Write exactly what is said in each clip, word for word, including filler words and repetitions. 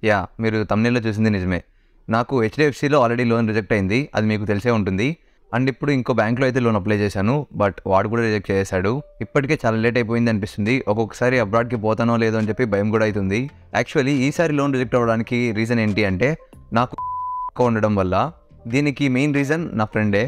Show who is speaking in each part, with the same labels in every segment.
Speaker 1: Yeah మీరు తమ్నెల్లో చూసింది నిజమే. నాకు హెచ్డిఎఫ్సిలో ఆల్రెడీ లోన్ రిజెక్ట్ అయింది, అది మీకు తెలిసే ఉంటుంది. అండ్ ఇప్పుడు ఇంకో బ్యాంక్లో అయితే లోన్ అప్లై చేశాను, బట్ వాడు కూడా రిజెక్ట్ చేశాడు. ఇప్పటికే చాలా లేట్ అయిపోయింది అనిపిస్తుంది. ఒక్కొక్కసారి అబ్రాడ్కి పోతానో లేదో అని చెప్పి భయం కూడా అవుతుంది. యాక్చువల్లీ ఈసారి లోన్ రిజెక్ట్ అవ్వడానికి రీజన్ ఏంటి అంటే నాకు ఉండడం వల్ల. దీనికి మెయిన్ రీజన్ నా ఫ్రెండే.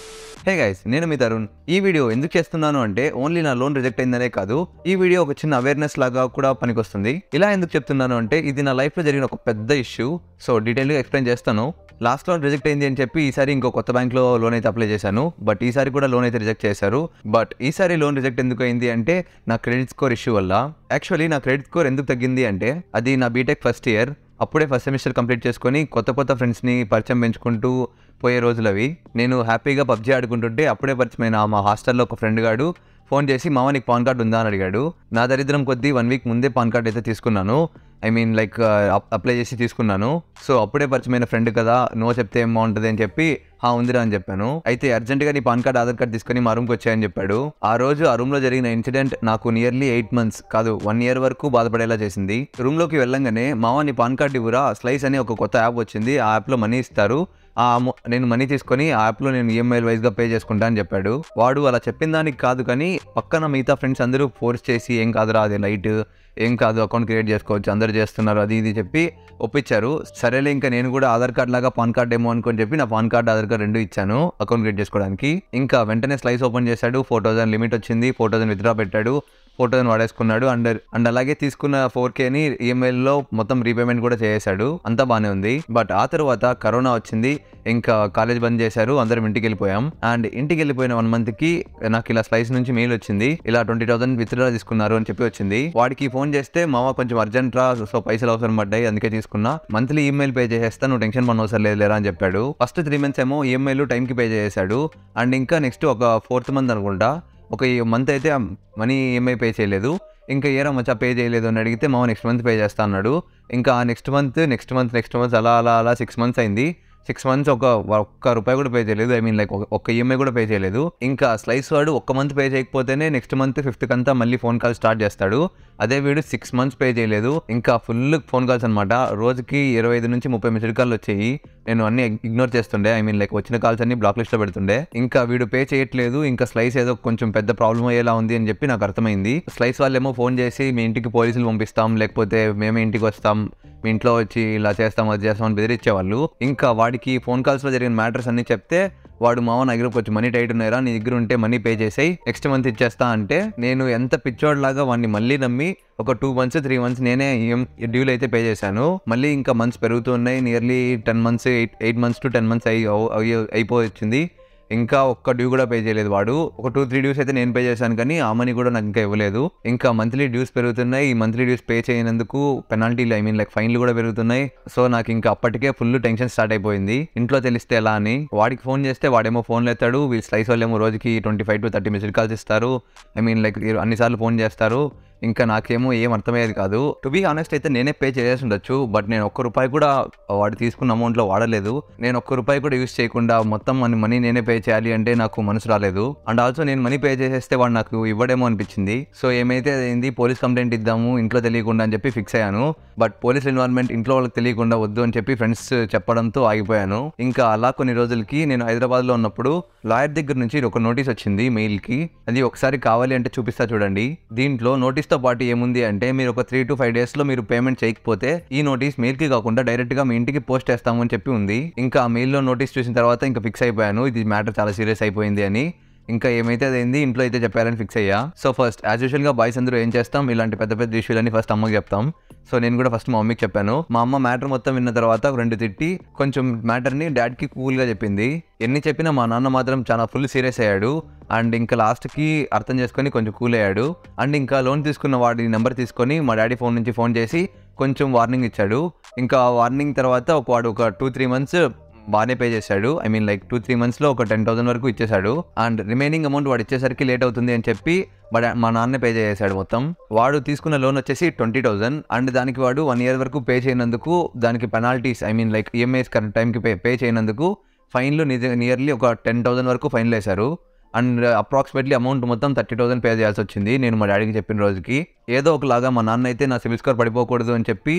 Speaker 1: హే గైస్, నేను మీ తరుణ్. ఈ వీడియో ఎందుకు చేస్తున్నాను అంటే ఓన్లీ నా లోన్ రిజెక్ట్ అయిందనే కాదు, ఈ వీడియో ఒక చిన్న అవేర్నెస్ లాగా కూడా పనికొస్తుంది. ఇలా ఎందుకు చెప్తున్నాను అంటే ఇది నా లైఫ్లో జరిగిన ఒక పెద్ద ఇష్యూ. సో డీటెయిల్గా ఎక్స్ప్లెయిన్ చేస్తాను. లాస్ట్ లోన్ రిజెక్ట్ అయింది అని చెప్పి ఈసారి ఇంకో కొత్త బ్యాంక్లో లోన్ అయితే అప్లై చేశాను, బట్ ఈసారి కూడా లోన్ అయితే రిజెక్ట్ చేశారు. బట్ ఈసారి లోన్ రిజెక్ట్ ఎందుకు అయింది అంటే నా క్రెడిట్ స్కోర్ ఇష్యూ వల్ల. యాక్చువల్లీ నా క్రెడిట్ స్కోర్ ఎందుకు తగ్గింది అంటే అది నా బీటెక్ ఫస్ట్ ఇయర్, అప్పుడే ఫస్ట్ సెమిస్టర్ కంప్లీట్ చేసుకొని కొత్త కొత్త ఫ్రెండ్స్ని పరిచయం పెంచుకుంటూ పోయే రోజులు అవి. నేను హ్యాపీగా పబ్జీ ఆడుకుంటుంటే అప్పుడే పరిచయమైన మా హాస్టల్లో ఒక ఫ్రెండ్ గాడు ఫోన్ చేసి మామ నీకు పాన్ కార్డ్ ఉందా అని అడిగాడు. నా దరిద్రం కొద్దీ వన్ వీక్ ముందే పాన్ కార్డ్ అయితే తీసుకున్నాను. ఐ మీన్ లైక్ అప్లై చేసి తీసుకున్నాను. సో అప్పుడే పరిచయమైన ఫ్రెండ్ కదా, నో చెప్తే ఏం బాగుంటుంది అని చెప్పి హా ఉందిరా అని చెప్పాను. అయితే అర్జెంట్గా నీ పాన్ కార్డ్ ఆధార్ కార్డ్ తీసుకొని మా రూమ్కి వచ్చాయని చెప్పాడు. ఆ రోజు ఆ రూమ్లో జరిగిన ఇన్సిడెంట్ నాకు నియర్లీ ఎయిట్ మంత్స్ కాదు వన్ ఇయర్ వరకు బాధపడేలా చేసింది. రూమ్లోకి వెళ్ళంగానే మామ నీ పాన్ కార్డ్ ఇవ్వరా, స్లైస్ అని ఒక కొత్త యాప్ వచ్చింది, ఆ యాప్లో మనీ ఇస్తారు, ఆ నేను మనీ తీసుకొని ఆ యాప్లో నేను ఈఎంఐ వైజ్గా పే చేసుకుంటా అని చెప్పాడు. వాడు అలా చెప్పిన దానికి కాదు కానీ పక్కన మిగతా ఫ్రెండ్స్ అందరూ ఫోర్స్ చేసి ఏం కాదురా అది లైట్, ఏం కాదు అకౌంట్ క్రియేట్ చేసుకోవచ్చు, అందరు చేస్తున్నారు అది ఇది చెప్పి ఒప్పించారు. సరేలే ఇంకా నేను కూడా ఆధార్ కార్డ్ లాగా పాన్ కార్డ్ ఏమో అనుకొని చెప్పి నా పాన్ కార్డ్ ఆధార్ కార్డ్ రెండు ఇచ్చాను అకౌంట్ క్రియేట్ చేసుకోవడానికి. ఇంకా వెంటనే స్లైస్ ఓపెన్ చేశాడు, ఫోర్ థౌసండ్ లిమిట్ వచ్చింది, ఫోర్ థౌసండ్ విత్డ్రా పెట్టాడు, ఫోర్ థౌసండ్ వాడేసుకున్నాడు. అండ్ అండ్ అలాగే తీసుకున్న ఫోర్ కేని ఈఎంఐలో మొత్తం రీపేమెంట్ కూడా చేశాడు. అంతా బాగానే ఉంది. బట్ ఆ తర్వాత కరోనా వచ్చింది, ఇంకా కాలేజ్ బంద్ చేశారు, అందరం ఇంటికి వెళ్ళిపోయాం. అండ్ ఇంటికి వెళ్ళిపోయిన వన్ మంత్ కి నాకు ఇలా స్లైస్ నుంచి మెయిల్ వచ్చింది, ఇలా ట్వంటీ థౌసండ్ విత్డ్రా తీసుకున్నారు అని చెప్పి వచ్చింది. వాడికి ఫోన్ చేస్తే మామ కొంచెం అర్జెంట్ రా, సో పైసలు అవసరం పడ్డాయి అందుకే తీసుకున్నా, మంత్లీ ఈఎంఐలు పే చేసేస్తా, నువ్వు టెన్షన్ పని అవసరం లేదు లేరా అని చెప్పాడు. ఫస్ట్ త్రీ మంత్స్ ఏమో ఈఎంఐలు టైంకి పే చేశాడు. అండ్ ఇంకా నెక్స్ట్ ఒక ఫోర్త్ మంత్ అనుకుంటా ఒక మంత్ అయితే మనీ ఈఎంఐ పే చేయలేదు. ఇంకా ఏరా మచ్చా పే చేయలేదు అని అడిగితే మామ నెక్స్ట్ మంత్ పే చేస్తా అన్నాడు. ఇంకా next month next month next month అలా అలా అలా సిక్స్ మంత్స్ అయింది. సిక్స్ మంత్స్ ఒక ఒక్క రూపాయి కూడా పే చేయలేదు. ఐ మీన్ లైక్ ఒక్క ఈఎంఐ కూడా పే చేయలేదు. ఇంకా స్లైస్ వాడు ఒక్క మంత్ పే చేయకపోతేనే నెక్స్ట్ మంత్ ఫిఫ్త్ అంతా మళ్ళీ ఫోన్ కాల్ స్టార్ట్ చేస్తాడు. అదే వీడు సిక్స్ మంత్స్ పే చేయలేదు. ఇంకా ఫుల్ ఫోన్ కాల్స్ అనమాట. రోజుకి ఇరవై ఐదు నుంచి ముప్పై మిస్డ్ కాల్ వచ్చాయి. నేను అన్ని ఇగ్నోర్ చేస్తుండే, ఐ మీన్ లైక్ వచ్చిన కాల్స్ అన్ని బ్లాక్ లిస్ట్ లో పెడుతుండే. ఇంకా వీడు పే చేయట్లేదు, ఇంకా స్లైస్ ఏదో కొంచెం పెద్ద ప్రాబ్లం అయ్యేలా ఉంది అని చెప్పి నాకు అర్థమైంది. స్లైస్ వాళ్ళేమో ఫోన్ చేసి మీ ఇంటికి పోలీసులు పంపిస్తాం, లేకపోతే మేమే ఇంటికి వస్తాం, మీ ఇంట్లో వచ్చి ఇలా చేస్తాం అది చేస్తాం అని బెదిరించేవాళ్ళు. ఇంకా వాడికి ఫోన్ కాల్స్ లో జరిగిన మ్యాటర్స్ అన్ని చెప్తే వాడు మామ నా దగ్గర కొంచెం మనీ టైట్ ఉన్నాయరా, నీ దగ్గర ఉంటే మనీ పే చేసాయి నెక్స్ట్ మంత్ ఇచ్చేస్తా అంటే నేను ఎంత పిచ్చోడ్లాగా వాడిని మళ్ళీ నమ్మి ఒక టూ మంత్స్ త్రీ మంత్స్ నేనే డ్యూలు అయితే పే చేశాను. మళ్ళీ ఇంకా మంత్స్ పెరుగుతున్నాయి, nearly ten months eight eight months to ten months అయి అయిపోయింది. ఇంకా ఒక్క డ్యూ కూడా పే చేయలేదు వాడు. ఒక టూ త్రీ డ్యూస్ అయితే నేను పే చేశాను కానీ ఆ మనీ కూడా నాకు ఇంకా ఇవ్వలేదు. ఇంకా మంత్లీ డ్యూస్ పెరుగుతున్నాయి, ఈ మంత్లీ డ్యూస్ పే చేయనందుకు పెనాల్టీలు ఐ మీన్ లైక్ ఫైన్లు కూడా పెరుగుతున్నాయి. సో నాకు ఇంకా అప్పటికే ఫుల్ టెన్షన్ స్టార్ట్ అయిపోయింది. ఇంట్లో తెలిస్తే ఎలా అని. వాడికి ఫోన్ చేస్తే వాడేమో ఫోన్లు ఎత్తాడు, వీళ్ళు స్లైస్ వాళ్ళేమో రోజుకి twenty five to thirty missed calls ఇస్తారు. ఐ మీన్ లైక్ అన్నిసార్లు ఫోన్ చేస్తారు. ఇంకా నాకేమో ఏం అర్థమయ్యేది కాదు. టు బీ ఆనెస్ట్ అయితే నేనే పే చేయాల్సి ఉండొచ్చు, బట్ నేను ఒక్క రూపాయి కూడా వాడు తీసుకున్న అమౌంట్లో వాడలేదు. నేను ఒక్క రూపాయి కూడా యూజ్ చేయకుండా మొత్తం మనీ మనీ నేనే పే చేయాలి అంటే నాకు మనసు రాలేదు. అండ్ ఆల్సో నేను మనీ పే చేసేస్తే వాడు నాకు ఇవ్వడేమో అనిపించింది. సో ఏమైతే అయింది, పోలీస్ కంప్లైంట్ ఇద్దాము ఇంట్లో తెలియకుండా అని చెప్పి ఫిక్స్ అయ్యాను. బట్ పోలీస్ ఇన్వాల్వ్మెంట్ ఇంట్లో వాళ్ళకి తెలియకుండా వద్దు అని చెప్పి ఫ్రెండ్స్ చెప్పడంతో ఆగిపోయాను. ఇంకా అలా కొన్ని రోజులకి నేను హైదరాబాద్లో ఉన్నప్పుడు లాయర్ దగ్గర నుంచి ఒక నోటీస్ వచ్చింది మెయిల్కి. అది ఒకసారి కావాలి అంటే చూపిస్తా చూడండి. దీంట్లో నోటీస్ తో పాటు ఏముంది అంటే మీరు ఒక త్రీ టు ఫైవ్ డేస్ లో మీరు పేమెంట్ చేయకపోతే ఈ నోటీస్ మెయిల్ కి కాకుండా డైరెక్ట్ గా మీ ఇంటికి పోస్ట్ చేస్తాము అని చెప్పి ఉంది. ఇంకా ఆ మెయిల్ లో నోటీస్ చూసిన తర్వాత ఇంకా ఫిక్స్ అయిపోయాను ఇది మ్యాటర్ చాలా సీరియస్ అయిపోయింది అని. ఇంకా ఏమైతే అయింది ఇంట్లో అయితే చెప్పారని ఫిక్స్ అయ్యా. సో ఫస్ట్ యాజ్ యూజువల్ గా బాయ్స్ అందరూ ఏం చేస్తాం, ఇలాంటి పెద్ద పెద్ద ఇష్యూలని ఫస్ట్ అమ్మకి చెప్తాం. సో నేను కూడా ఫస్ట్ మా మమ్మీకి చెప్పాను. మా అమ్మ మ్యాటర్ మొత్తం విన్న తర్వాత రెండు తిట్టి కొంచెం మ్యాటర్ని డాడ్కి కూల్గా చెప్పింది. ఎన్ని చెప్పినా మా నాన్న మాత్రం చాలా ఫుల్ సీరియస్ అయ్యాడు. అండ్ ఇంకా లాస్ట్కి అర్థం చేసుకొని కొంచెం కూల్ అయ్యాడు. అండ్ ఇంకా లోన్ తీసుకున్న వాడి నెంబర్ తీసుకొని మా డాడీ ఫోన్ నుంచి ఫోన్ చేసి కొంచెం వార్నింగ్ ఇచ్చాడు. ఇంకా వార్నింగ్ తర్వాత ఒక వాడు ఒక టూ త్రీ మంత్స్ బాగానే పే చేశాడు. I mean like two three మంత్స్లో ఒక టెన్ థౌసండ్ వరకు ఇచ్చేశాడు. అండ్ రిమైనింగ్ అమౌంట్ వాడు ఇచ్చేసరికి లేట్ అవుతుంది అని చెప్పి బట్ మా నాన్నే పే చేశాడు మొత్తం. వాడు తీసుకున్న లోన్ వచ్చేసి ట్వంటీ థౌసండ్ అండ్ దానికి వాడు వన్ ఇయర్ వరకు పే చేయనందుకు దానికి penalties I mean like EMIs correct టైంకి పే పే చేయనందుకు ఫైన్లు నియర్లీ ఒక టెన్ థౌసండ్ వరకు ఫైన్లు వేశారు. అండ్ అప్రాక్సిమేట్లీ అమౌంట్ మొత్తం థర్టీ థౌసండ్ పే చేయాల్సి వచ్చింది నేను మా డాడీకి చెప్పిన రోజుకి. ఏదో ఒకలాగా మా నాన్న అయితే నా సిబిల్ స్కోర్ పడిపోకూడదు అని చెప్పి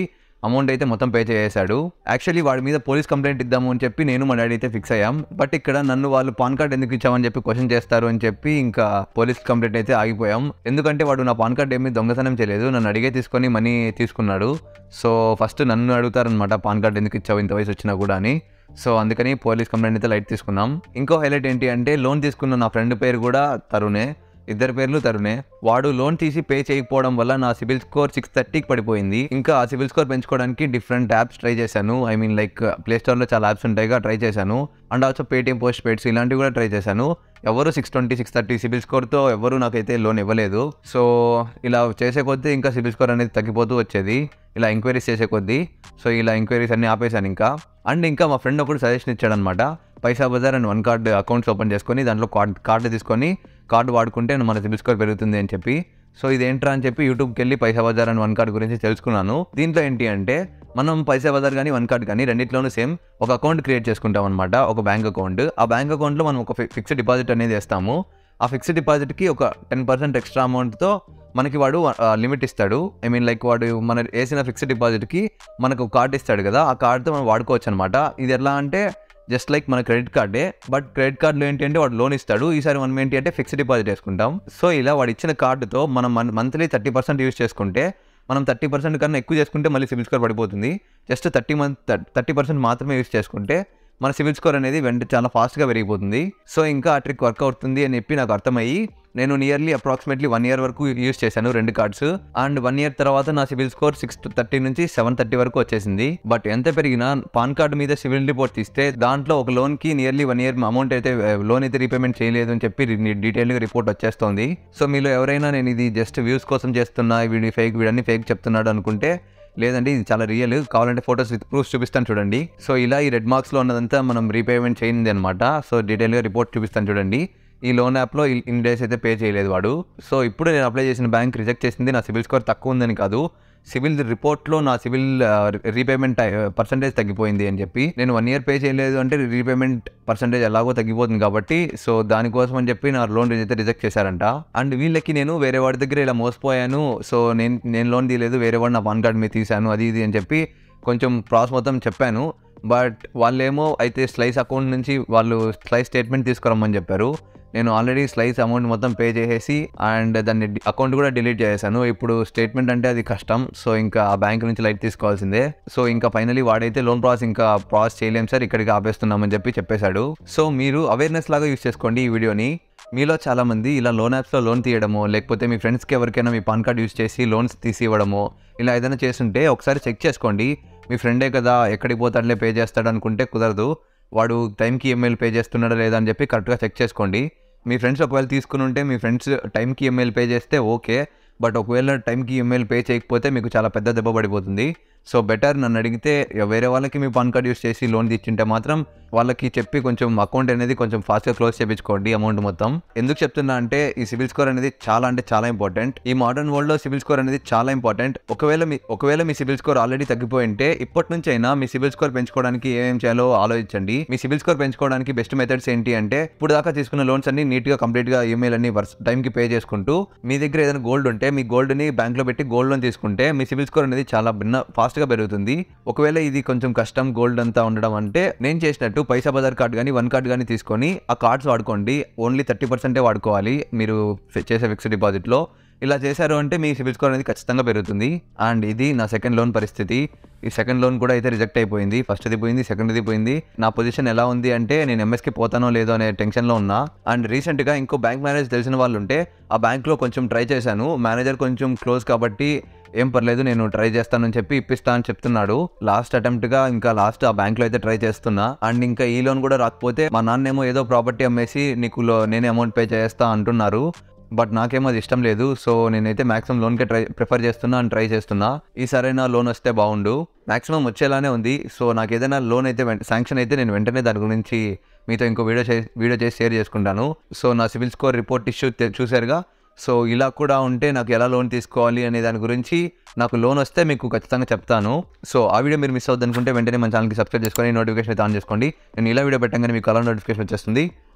Speaker 1: అమౌంట్ అయితే మొత్తం పే చేసేసాడు. యాక్చువల్లీ వాడి మీద పోలీస్ కంప్లైంట్ ఇద్దాము అని చెప్పి నేను మా డాడీ అయితే ఫిక్స్ అయ్యాం. బట్ ఇక్కడ నన్ను వాళ్ళు పాన్ కార్డ్ ఎందుకు ఇచ్చామని చెప్పి క్వశ్చన్ చేస్తారు అని చెప్పి ఇంకా పోలీస్ కంప్లైంట్ అయితే ఆగిపోయాం. ఎందుకంటే వాడు నా పాన్ కార్డ్ ఏమీ దొంగతనం చేయలేదు, నన్ను అడిగే తీసుకొని మనీ తీసుకున్నాడు. సో ఫస్ట్ నన్ను అడుగుతారనమాట పాన్ కార్డ్ ఎందుకు ఇచ్చావు ఇంత వయసు వచ్చినా కూడా అని. సో అందుకని పోలీస్ కంప్లైంట్ అయితే లైట్ తీసుకున్నాం. ఇంకో హైలైట్ ఏంటి అంటే లోన్ తీసుకున్న నా ఫ్రెండ్ పేరు కూడా తరుణే, ఇద్దరు పేర్లు తరుణే. వాడు లోన్ తీసి పే చేయకపోవడం వల్ల నా సిబిల్ స్కోర్ సిక్స్ థర్టీకి పడిపోయింది. ఇంకా ఆ సిబిల్ స్కోర్ పెంచుకోవడానికి డిఫరెంట్ యాప్స్ ట్రై చేశాను. ఐ మీన్ లైక్ ప్లే స్టోర్లో చాలా యాప్స్ ఉంటాయిగా, ట్రై చేశాను. And also Paytm post paids ఇలాంటివి కూడా ట్రై చేశాను. ఎవరు six twenty six thirty CIBIL స్కోర్తో ఎవరు నాకైతే లోన్ ఇవ్వలేదు. సో ఇలా చేసే కొద్దీ ఇంకా సిబిల్ స్కోర్ అనేది తగ్గిపోతూ వచ్చేది, ఇలా ఎంక్వైరీస్ చేసే కొద్దీ. సో ఇలా ఎంక్వైరీస్ అన్ని ఆపేశాను ఇంకా. అండ్ ఇంకా మా ఫ్రెండ్ ఒకటి సజెషన్ ఇచ్చాడనమాట, Paisabazaar and one card accounts open చేసుకొని దాంట్లో కార్డ్ కార్డు తీసుకొని కార్డు వాడుకుంటే మన సిబిల్ స్కోర్ పెరుగుతుంది అని చెప్పి. సో ఇదేంట్రా అని చెప్పి యూట్యూబ్కి వెళ్ళి Paisabazaar and one card గురించి తెలుసుకున్నాను. దీంట్లో ఏంటి అంటే మనం పైసా బజార్ కానీ వన్ కార్డ్ కానీ రెండింటిలోనూ సేమ్ ఒక అకౌంట్ క్రియేట్ చేసుకుంటాం అనమాట, ఒక బ్యాంక్ అకౌంట్. ఆ బ్యాంక్ అకౌంట్లో మనం ఒక ఫిక్స్డ్ డిపాజిట్ అనేది వేస్తాము. ఆ ఫిక్స్డ్ డిపాజిట్కి ఒక టెన్ పర్సెంట్ ఎక్స్ట్రా అమౌంట్తో మనకి వాడు లిమిట్ ఇస్తాడు. ఐ మీన్ లైక్ వాడు మన వేసిన ఫిక్స్డ్ డిపాజిట్కి మనకు కార్డు ఇస్తాడు కదా, ఆ కార్డుతో మనం వాడుకోవచ్చు అనమాట. ఇది ఎలా అంటే జస్ట్ లైక్ మన క్రెడిట్ కార్డే, బట్ క్రెడిట్ కార్డులో ఏంటి అంటే వాడు లోన్ ఇస్తాడు, ఈసారి మనం ఏంటి అంటే ఫిక్స్డ్ డిపాజిట్ వేసుకుంటాం. సో ఇలా వాడు ఇచ్చిన కార్డుతో మనం మంత్లీ థర్టీ పర్సెంట్ యూజ్ చేసుకుంటే, మనం థర్టీ పర్సెంట్ కన్నా ఎక్కువ చేసుకుంటే మళ్ళీ సిబిల్ స్కోర్ పడిపోతుంది. Just thirty month thirty percent మాత్రమే యూజ్ చేసుకుంటే మన సిబిల్ స్కోర్ అనేది వెంట చాలా ఫాస్ట్గా పెరిగిపోతుంది. సో ఇంకా ఆ ట్రిక్ వర్క్ అవుతుంది అని చెప్పి నాకు అర్థమయ్యి నేను నియర్లీ అప్రాక్సిమేట్లీ వన్ ఇయర్ వరకు యూజ్ చేశాను రెండు కార్డ్స్. అండ్ వన్ ఇయర్ తర్వాత నా సిబిల్ స్కోర్ సిక్స్ థర్టీ నుంచి సెవెన్ థర్టీ వరకు వచ్చేసింది. బట్ ఎంత పెరిగినా పాన్ కార్డు మీద సిబిల్ రిపోర్ట్ తీస్తే దాంట్లో ఒక లోన్కి నియర్లీ వన్ ఇయర్ అమౌంట్ అయితే లోన్ అయితే రీపేమెంట్ చేయలేదు అని చెప్పి డీటెయిల్గా రిపోర్ట్ వచ్చేస్తుంది. సో మీలో ఎవరైనా నేను ఇది జస్ట్ వ్యూస్ కోసం చేస్తున్నా, వీడి ఫేక్ వీడన్నీ ఫేక్ చెప్తున్నాడు అనుకుంటే లేదండి, ఇది చాలా రియల్. కావాలంటే ఫోటోస్ విత్ ప్రూఫ్స్ చూపిస్తాను చూడండి. సో ఇలా ఈ రెడ్ మార్క్స్లో ఉన్నదంతా మనం రీపేమెంట్ చేయింది అనమాట. సో డీటెయిల్గా రిపోర్ట్ చూపిస్తాను చూడండి. ఈ లోన్ యాప్లో ఇన్ డేస్ అయితే పే చేయలేదు వాడు. సో ఇప్పుడు నేను అప్లై చేసిన బ్యాంక్ రిజెక్ట్ చేసింది నా సిబిల్ స్కోర్ తక్కువ ఉందని కాదు, సిబిల్ రిపోర్ట్లో నా సిబిల్ రీపేమెంట్ పర్సంటేజ్ తగ్గిపోయింది అని చెప్పి. నేను వన్ ఇయర్ పే చేయలేదు అంటే రీపేమెంట్ పర్సంటేజ్ ఎలాగో తగ్గిపోతుంది కాబట్టి, సో దానికోసం అని చెప్పి నా లోన్ అయితే రిజెక్ట్ చేశారంట. అండ్ వీళ్ళకి నేను వేరే వాడి దగ్గర ఇలా మోసపోయాను, సో నేను నేను లోన్ తీయలేదు, వేరే వాడు నా పాన్ కార్డ్ మీద తీశాను అది ఇది అని చెప్పి కొంచెం ప్రాసెస్ మొత్తం చెప్పాను. బట్ వాళ్ళేమో అయితే స్లైస్ అకౌంట్ నుంచి వాళ్ళు స్లైస్ స్టేట్మెంట్ తీసుకురమ్మని చెప్పారు. నేను ఆల్రెడీ స్లైస్ అమౌంట్ మొత్తం పే చేసేసి అండ్ దాన్ని అకౌంట్ కూడా డిలీట్ చేశాను. ఇప్పుడు స్టేట్మెంట్ అంటే అది కష్టం, సో ఇంకా ఆ బ్యాంక్ నుంచి లైట్ తీసుకోవాల్సిందే. సో ఇంకా ఫైనలీ వాడైతే లోన్ ప్రాసెస్ ఇంకా ప్రాసెస్ చేయలేం సార్, ఇక్కడికి ఆపేస్తున్నామని చెప్పి చెప్పేశాడు. సో మీరు అవేర్నెస్ లాగా యూస్ చేసుకోండి ఈ వీడియోని. మీలో చాలామంది ఇలా లోన్ యాప్స్లో లోన్ తీయడమో, లేకపోతే మీ ఫ్రెండ్స్కి ఎవరికైనా మీ పాన్ కార్డ్ యూస్ చేసి లోన్స్ తీసి ఇవ్వడమో ఇలా ఏదైనా చేస్తుంటే ఒకసారి చెక్ చేసుకోండి. మీ ఫ్రెండే కదా ఎక్కడికి పోతాడులే పే చేస్తాడు అనుకుంటే కుదరదు. వాడు టైంకి ఈఎంఐలు పే చేస్తున్నాడా లేదా అని చెప్పి కరెక్ట్గా చెక్ చేసుకోండి. మీ ఫ్రెండ్స్ ఒకవేళ తీసుకుని ఉంటే మీ ఫ్రెండ్స్ టైంకి ఈఎంఐలు పే చేస్తే ఓకే, బట్ ఒకవేళ టైంకి ఈఎంఐలు పే చేయకపోతే మీకు చాలా పెద్ద దెబ్బ పడిపోతుంది. సో బెటర్ నన్ను అడిగితే వేరే వాళ్ళకి మీ పాన్ కార్డ్ యూస్ చేసి లోన్ తెచ్చింటే మాత్రం వాళ్ళకి చెప్పి కొంచెం అకౌంట్ అనేది కొంచెం ఫాస్ట్గా క్లోజ్ చేయించుకోండి అమౌంట్ మొత్తం. ఎందుకు చెప్తున్నా అంటే ఈ సిబిల్ స్కోర్ అనేది చాలా అంటే చాలా ఇంపార్టెంట్. ఈ మోడర్న్ వరల్డ్లో సిబిల్ స్కోర్ అనేది చాలా ఇంపార్టెంట్. ఒకవేళ మీ ఒకవేళ మీ సిబిల్ స్కోర్ ఆల్రెడీ తగ్గిపోయి ఉంటే ఇప్పటి నుంచి అయినా మీ సిబిల్ స్కోర్ పెంచుకోవడానికి ఏమేం చేయాలో ఆలోచించండి. మీ సిబిల్ స్కోర్ పెంచుకోవడానికి బెస్ట్ మెథడ్స్ ఏంటి అంటే ఇప్పుడు దాకా తీసుకున్న లోన్స్ అన్ని నీట్గా కంప్లీట్గా ఈఎంఐలు అన్ని టైంకి పే చేసుకుంటూ, మీ దగ్గర ఏదైనా గోల్డ్ ఉంటే మీ గోల్డ్ని బ్యాంక్లో పెట్టి గోల్డ్ లోన్ తీసుకుంటే మీ సిబిల్ స్కోర్ అనేది చాలా భిన్న ఫాస్ట్గా పెరుగుతుంది. ఒకవేళ ఇది కొంచెం కష్టం గోల్డ్ అంతా ఉండడం అంటే నేను చేసినట్టు పైసా బజార్ కార్డ్ కానీ వన్ కార్డ్ కానీ తీసుకొని ఆ కార్డ్స్ వాడుకోండి. ఓన్లీ థర్టీ పర్సెంటే వాడుకోవాలి మీరు చేసే ఫిక్స్డ్ డిపాజిట్లో. ఇలా చేశారు అంటే మీ సిబిల్ స్కోర్ అనేది ఖచ్చితంగా పెరుగుతుంది. అండ్ ఇది నా సెకండ్ లోన్ పరిస్థితి. ఈ సెకండ్ లోన్ కూడా అయితే రిజెక్ట్ అయిపోయింది. ఫస్ట్ది పోయింది, సెకండ్ది పోయింది. నా పొజిషన్ ఎలా ఉంది అంటే నేను ఎంఎస్కి పోతానో లేదో అనే టెన్షన్లో ఉన్నా. అండ్ రీసెంట్గా ఇంకో బ్యాంక్ మేనేజర్ తెలిసిన వాళ్ళు ఉంటే ఆ బ్యాంక్లో కొంచెం ట్రై చేశాను. మేనేజర్ కొంచెం క్లోజ్ కాబట్టి ఏం పర్లేదు నేను ట్రై చేస్తానని చెప్పి ఇప్పిస్తా అని చెప్తున్నాడు. లాస్ట్ అటెంప్ట్గా ఇంకా లాస్ట్ ఆ బ్యాంక్లో అయితే ట్రై చేస్తున్నా. అండ్ ఇంకా ఈ లోన్ కూడా రాకపోతే మా నాన్నేమో ఏదో ప్రాపర్టీ అమ్మేసి నీకు నేనే అమౌంట్ పే చేస్తా అంటున్నారు. బట్ నాకేమో అది ఇష్టం లేదు. సో నేనైతే మాక్సిమం లోన్కే ట్రై ప్రిఫర్ చేస్తున్నా అని ట్రై చేస్తున్నా. ఈ సరైన లోన్ వస్తే బాగుండు. మాక్సిమం వచ్చేలానే ఉంది. సో నాకు ఏదైనా లోన్ అయితే శాంక్షన్ అయితే నేను వెంటనే దాని గురించి మీతో ఇంకో వీడియో చే వీడియో చేసి షేర్ చేసుకుంటాను. సో నా సిబిల్ స్కోర్ రిపోర్ట్ ఇష్యూ చూసారుగా. సో ఇలా కూడా ఉంటే నాకు ఎలా లోన్ తీసుకోవాలి అనే దాని గురించి నాకు లోన్ వస్తే మీకు ఖచ్చితంగా చెప్తాను. సో ఆ వీడియో మీరు మిస్ అవుద్ది అనుకుంటే వెంటనే మన ఛానల్కి సబ్స్క్రైబ్ చేసుకొని నోటిఫికేషన్ అయితే ఆన్ చేసుకోండి. నేను ఇలా వీడియో పెట్టగానే మీకు అలా నోటిఫికేషన్ వచ్చేస్తుంది.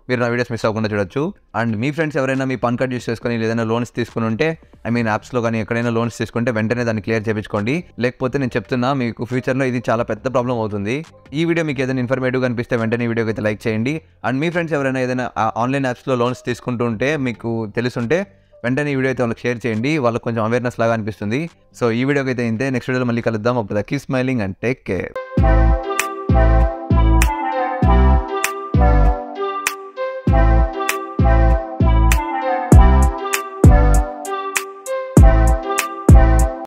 Speaker 1: మీరు నా వీడియోస్ మిస్ అవ్వకుండా చూడొచ్చు. అండ్ మీ ఫ్రెండ్స్ ఎవరైనా మీ పాన్ కార్డ్ యూస్ చేసుకొని ఏదైనా లోన్స్ తీసుకుని ఉంటే ఐ మీన్ యాప్స్లో కానీ ఎక్కడైనా లోన్స్ తీసుకుంటే వెంటనే దాన్ని క్లియర్ చేయించుకోండి. లేకపోతే నేను చెప్తున్నా మీకు ఫ్యూచర్లో ఇది చాలా పెద్ద ప్రాబ్లం అవుతుంది. ఈ వీడియో మీకు ఏదైనా ఇన్ఫర్మేటివ్ అనిపిస్తే వెంటనే ఈ వీడియోకి అయితే లైక్ చేయండి. అండ్ మీ ఫ్రెండ్స్ ఎవరైనా ఏదైనా ఆన్లైన్ యాప్స్లో లోన్స్ తీసుకుంటూ ఉంటే మీకు తెలుసుంటే వెంటనే ఈ వీడియో అయితే వాళ్ళకి షేర్ చేయండి. వాళ్ళకి కొంచెం అవేర్నెస్ లాగా అనిపిస్తుంది. సో ఈ వీడియోకి అయితే ఇంతే. నెక్స్ట్ వీడియోలో మళ్ళీ కలుద్దాం. అప్పుడు keep smiling and take care.